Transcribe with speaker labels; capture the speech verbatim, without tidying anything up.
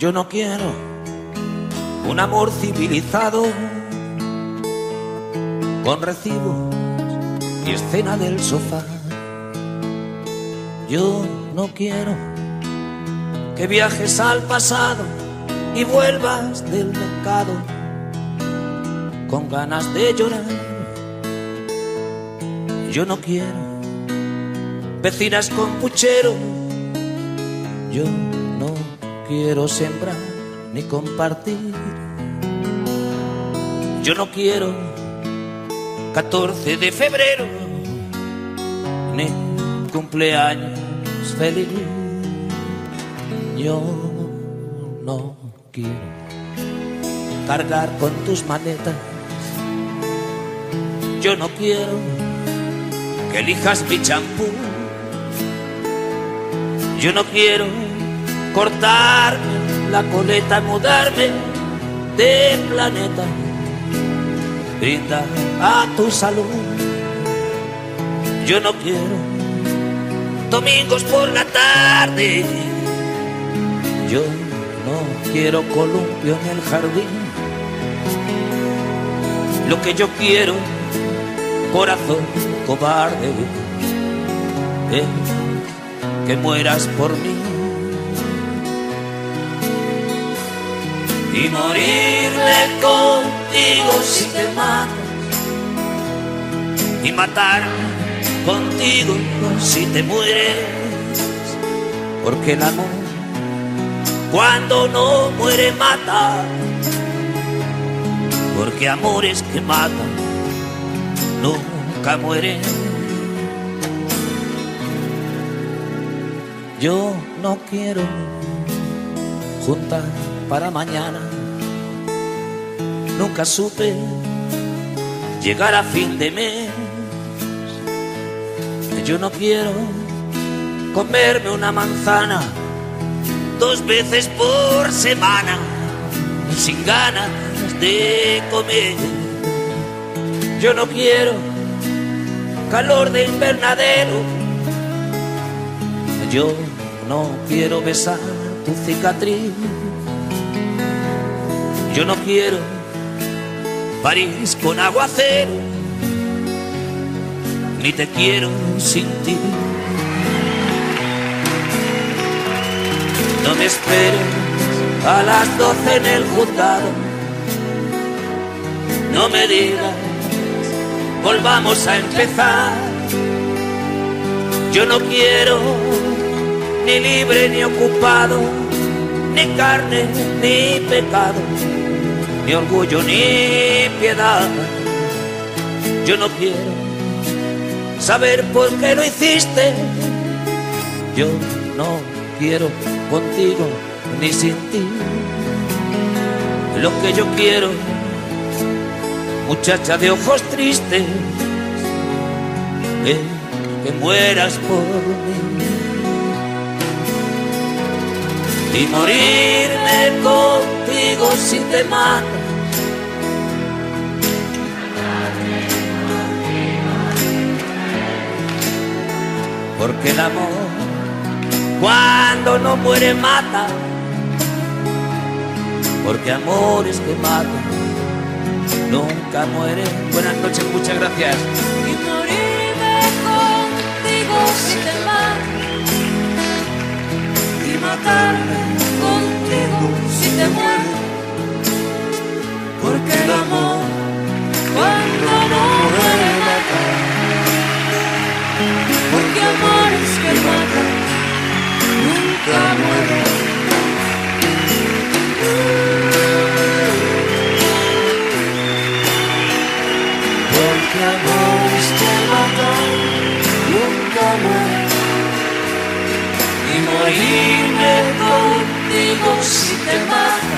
Speaker 1: Yo no quiero un amor civilizado con recibos y escena del sofá. Yo no quiero que viajes al pasado y vuelvas del mercado con ganas de llorar. Yo no quiero vecinas con puchero. Yo no quiero sembrar ni compartir. Yo no quiero catorce de febrero ni cumpleaños feliz. Yo no quiero cargar con tus maletas. Yo no quiero que elijas mi champú. Yo no quiero cortarme la coleta, mudarme de planeta. Brinda a tu salud. Yo no quiero domingos por la tarde. Yo no quiero columpio en el jardín. Lo que yo quiero, corazón cobarde, es que mueras por mí y morirme contigo si te matas, y matarme contigo si te mueres, porque el amor cuando no muere mata, porque amores que matan nunca mueren. Yo no quiero juntar para mañana. Nunca supe llegar a fin de mes. Yo no quiero comerme una manzana dos veces por semana sin ganas de comer. Yo no quiero calor de invernadero. Yo no quiero besar tu cicatriz. Yo no quiero París con aguacero, ni te quiero sin ti. No me esperes a las doce en el juzgado. No me digas, volvamos a empezar. Yo no quiero ni libre ni ocupado, ni carne ni pecado, ni orgullo ni piedad. Yo no quiero saber por qué lo hiciste. Yo no quiero contigo ni sin ti. Lo que yo quiero, muchacha de ojos tristes, es que mueras por mí y morirme contigo si te matas. Porque el amor cuando no muere mata, porque amores que matan nunca mueren. Buenas noches, muchas gracias.
Speaker 2: Y morirme contigo si te matas, y matarme contigo si te mueres, porque el amor cuando no muere mata, porque amores que matan nunca mueren. Porque amores que matan nunca mueren. Y morirme contigo si te matan,